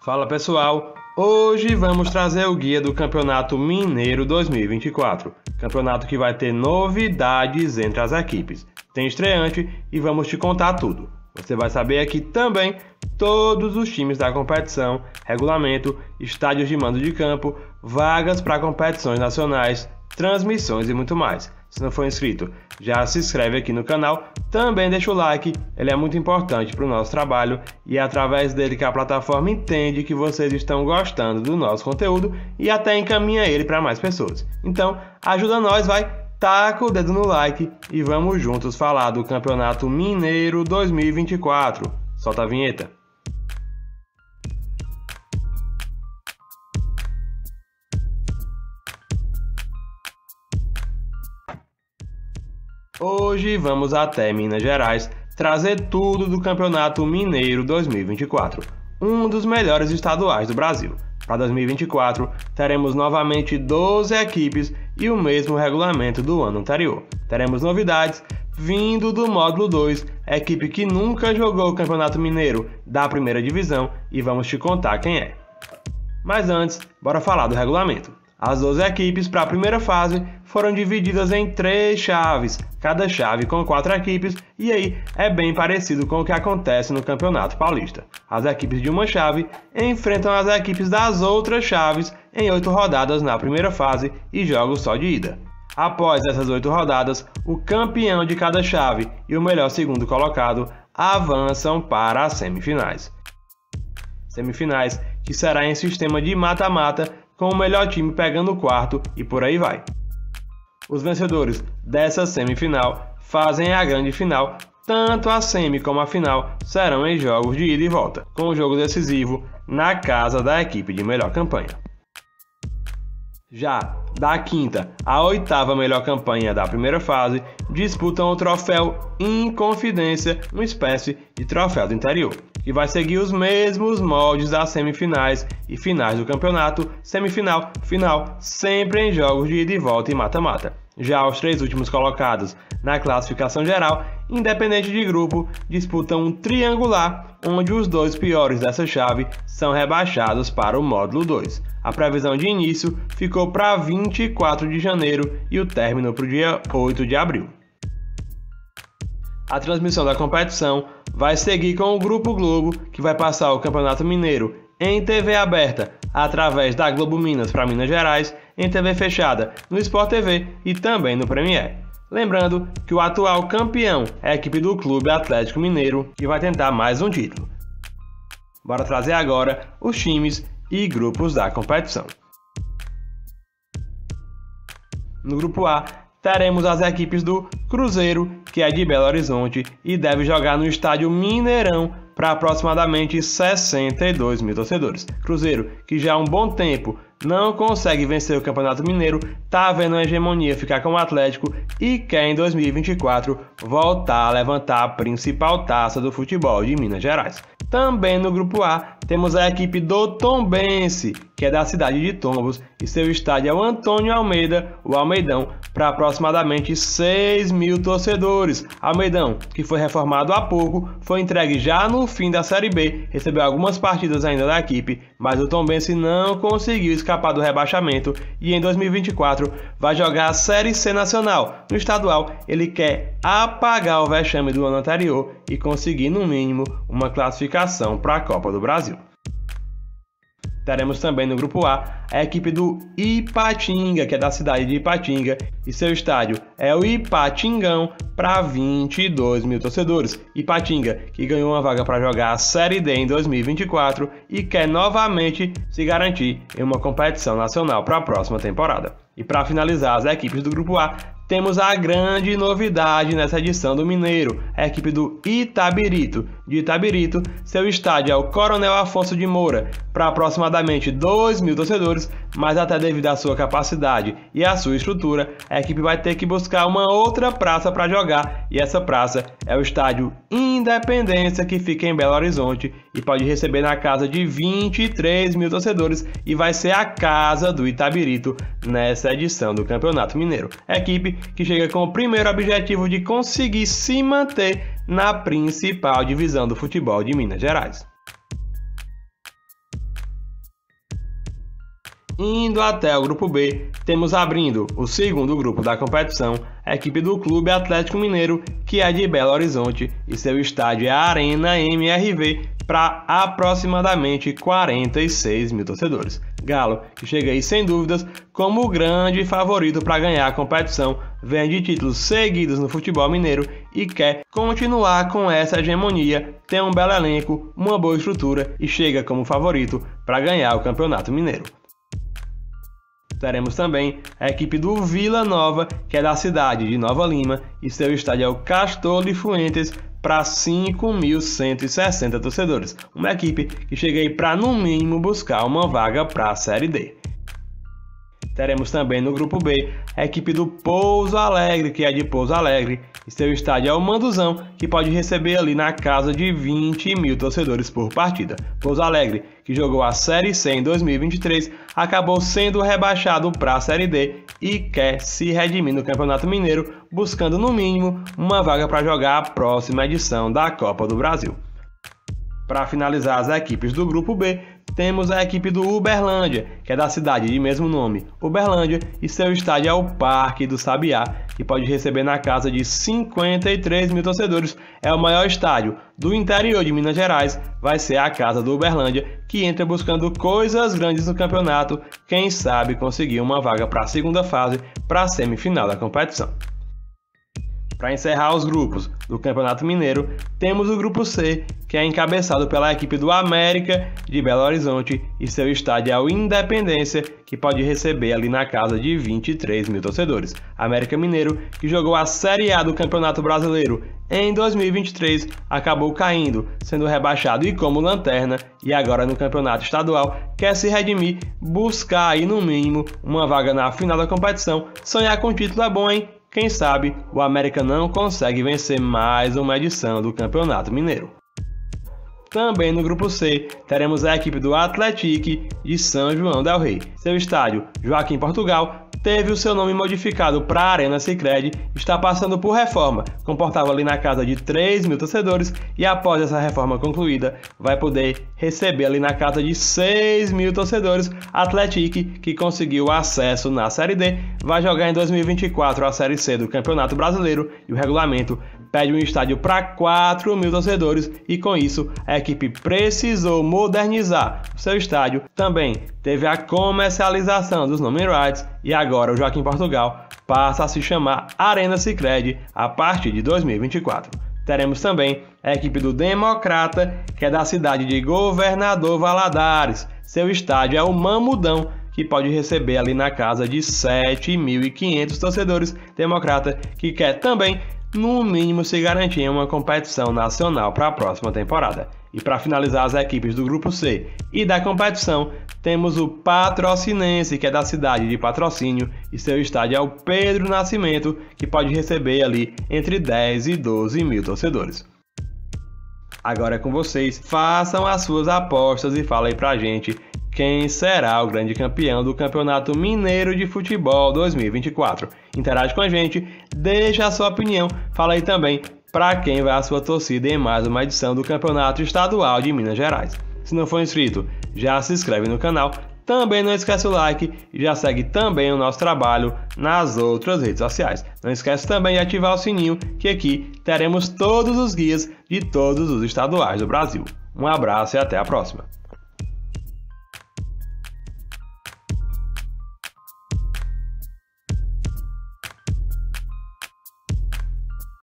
Fala pessoal, hoje vamos trazer o guia do Campeonato Mineiro 2024, campeonato que vai ter novidades entre as equipes, tem estreante e vamos te contar tudo. Você vai saber aqui também todos os times da competição, regulamento, estádios de mando de campo, vagas para competições nacionais, transmissões e muito mais. Se não for inscrito, já se inscreve aqui no canal, também deixa o like, ele é muito importante para o nosso trabalho e é através dele que a plataforma entende que vocês estão gostando do nosso conteúdo e até encaminha ele para mais pessoas. Então, ajuda nós, vai, taca o dedo no like e vamos juntos falar do Campeonato Mineiro 2024. Solta a vinheta. Hoje vamos até Minas Gerais trazer tudo do Campeonato Mineiro 2024, um dos melhores estaduais do Brasil. Para 2024, teremos novamente 12 equipes e o mesmo regulamento do ano anterior. Teremos novidades vindo do módulo 2, equipe que nunca jogou o Campeonato Mineiro da primeira divisão e vamos te contar quem é. Mas antes, bora falar do regulamento. As 12 equipes para a primeira fase foram divididas em 3 chaves, cada chave com 4 equipes, e aí é bem parecido com o que acontece no Campeonato Paulista. As equipes de uma chave enfrentam as equipes das outras chaves em 8 rodadas na primeira fase e jogos só de ida. Após essas 8 rodadas, o campeão de cada chave e o melhor segundo colocado avançam para as semifinais. Semifinais que será em sistema de mata-mata, com o melhor time pegando o quarto e por aí vai. Os vencedores dessa semifinal fazem a grande final, tanto a semi como a final serão em jogos de ida e volta, com o jogo decisivo na casa da equipe de melhor campanha. Já da quinta à oitava melhor campanha da primeira fase disputam o troféu Inconfidência, uma espécie de troféu do interior, que vai seguir os mesmos moldes das semifinais e finais do campeonato, semifinal, final, sempre em jogos de ida e volta e mata-mata. Já os 3 últimos colocados na classificação geral, independente de grupo, disputam um triangular, onde os 2 piores dessa chave são rebaixados para o módulo 2. A previsão de início ficou para 24 de janeiro e o término para o dia 8 de abril. A transmissão da competição vai seguir com o Grupo Globo, que vai passar o Campeonato Mineiro em TV aberta através da Globo Minas para Minas Gerais, em TV fechada no Sport TV e também no Premier. Lembrando que o atual campeão é a equipe do Clube Atlético Mineiro, que vai tentar mais um título. Bora trazer agora os times e grupos da competição. No Grupo A, teremos as equipes do Cruzeiro, que é de Belo Horizonte e deve jogar no estádio Mineirão para aproximadamente 62 mil torcedores. Cruzeiro, que já há um bom tempo não consegue vencer o Campeonato Mineiro, tá vendo a hegemonia ficar com o Atlético e quer em 2024 voltar a levantar a principal taça do futebol de Minas Gerais. Também no Grupo A temos a equipe do Tombense, que é da cidade de Tombos, e seu estádio é o Antônio Almeida, o Almeidão, para aproximadamente 6 mil torcedores. Almeidão, que foi reformado há pouco, foi entregue já no fim da Série B, recebeu algumas partidas ainda da equipe, mas o Tombense não conseguiu escapar do rebaixamento e em 2024 vai jogar a Série C Nacional. No estadual, ele quer apagar o vexame do ano anterior e conseguir, no mínimo, uma classificação para a Copa do Brasil. Teremos também no Grupo A a equipe do Ipatinga, que é da cidade de Ipatinga, e seu estádio é o Ipatingão para 22 mil torcedores. Ipatinga, que ganhou uma vaga para jogar a Série D em 2024 e quer novamente se garantir em uma competição nacional para a próxima temporada. E para finalizar as equipes do Grupo A, temos a grande novidade nessa edição do Mineiro, a equipe do Itabirito. De Itabirito, seu estádio é o Coronel Afonso de Moura, para aproximadamente 2 mil torcedores, mas até devido à sua capacidade e à sua estrutura, a equipe vai ter que buscar uma outra praça para jogar, e essa praça é o estádio Independência, que fica em Belo Horizonte e pode receber na casa de 23 mil torcedores e vai ser a casa do Itabirito nessa edição do Campeonato Mineiro. A equipe que chega com o primeiro objetivo de conseguir se manter na principal divisão do futebol de Minas Gerais. Indo até o grupo B, temos abrindo o segundo grupo da competição a equipe do Clube Atlético Mineiro, que é de Belo Horizonte, e seu estádio é a Arena MRV, para aproximadamente 46 mil torcedores. Galo, que chega aí sem dúvidas como o grande favorito para ganhar a competição, vem de títulos seguidos no futebol mineiro e quer continuar com essa hegemonia, tem um belo elenco, uma boa estrutura e chega como favorito para ganhar o Campeonato Mineiro. Teremos também a equipe do Vila Nova, que é da cidade de Nova Lima, e seu estádio é o Castor de Fuentes, para 5.160 torcedores. Uma equipe que chega aí para, no mínimo, buscar uma vaga para a Série D. Teremos também no grupo B a equipe do Pouso Alegre, que é de Pouso Alegre, e seu estádio é o Manduzão, que pode receber ali na casa de 20 mil torcedores por partida. Pouso Alegre, que jogou a Série C em 2023, acabou sendo rebaixado para a Série D e quer se redimir no Campeonato Mineiro, buscando no mínimo uma vaga para jogar a próxima edição da Copa do Brasil. Para finalizar as equipes do grupo B, temos a equipe do Uberlândia, que é da cidade de mesmo nome, Uberlândia, e seu estádio é o Parque do Sabiá, que pode receber na casa de 53 mil torcedores. É o maior estádio do interior de Minas Gerais, vai ser a casa do Uberlândia, que entra buscando coisas grandes no campeonato, quem sabe conseguir uma vaga para a segunda fase, para a semifinal da competição. Para encerrar os grupos do Campeonato Mineiro, temos o grupo C, que é encabeçado pela equipe do América de Belo Horizonte e seu estádio é o Independência, que pode receber ali na casa de 23 mil torcedores. América Mineiro, que jogou a Série A do Campeonato Brasileiro em 2023, acabou caindo, sendo rebaixado e como lanterna, e agora no Campeonato Estadual quer se redimir, buscar aí no mínimo uma vaga na final da competição. Sonhar com título é bom, hein? Quem sabe o América não consegue vencer mais uma edição do Campeonato Mineiro. Também no grupo C, teremos a equipe do Atlético de São João del Rei. Seu estádio, Joaquim Portugal, teve o seu nome modificado para Arena Sicredi, está passando por reforma, comportava ali na casa de 3 mil torcedores e após essa reforma concluída, vai poder receber ali na casa de 6 mil torcedores. Atlético, que conseguiu acesso na Série D, vai jogar em 2024 a Série C do Campeonato Brasileiro e o regulamento pede um estádio para 4 mil torcedores e com isso a equipe precisou modernizar o seu estádio. Também teve a comercialização dos naming rights e agora o Joaquim Portugal passa a se chamar Arena Sicredi a partir de 2024. Teremos também a equipe do Democrata, que é da cidade de Governador Valadares. Seu estádio é o Mamudão, que pode receber ali na casa de 7.500 torcedores. Democrata, que quer também no mínimo se garantir em uma competição nacional para a próxima temporada. E para finalizar as equipes do grupo C e da competição, temos o Patrocinense, que é da cidade de Patrocínio, e seu estádio é o Pedro Nascimento, que pode receber ali entre 10 e 12 mil torcedores. Agora é com vocês, façam as suas apostas e falem pra gente quem será o grande campeão do Campeonato Mineiro de Futebol 2024. Interage com a gente, deixa a sua opinião, fala aí também para quem vai a sua torcida em mais uma edição do Campeonato Estadual de Minas Gerais. Se não for inscrito, já se inscreve no canal, também não esquece o like e já segue também o nosso trabalho nas outras redes sociais. Não esquece também de ativar o sininho, que aqui teremos todos os guias de todos os estaduais do Brasil. Um abraço e até a próxima!